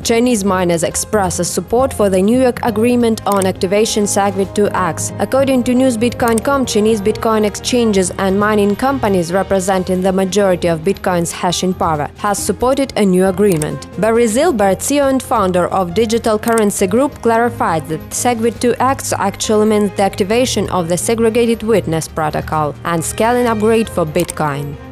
Chinese miners express support for the New York Agreement on Activation Segwit2x. According to NewsBitcoin.com, Chinese Bitcoin exchanges and mining companies representing the majority of Bitcoin's hashing power has supported a new agreement. Barry Silbert, CEO and founder of digital currency group, clarified that Segwit2x actually means the activation of the Segregated Witness protocol and scaling upgrade for Bitcoin.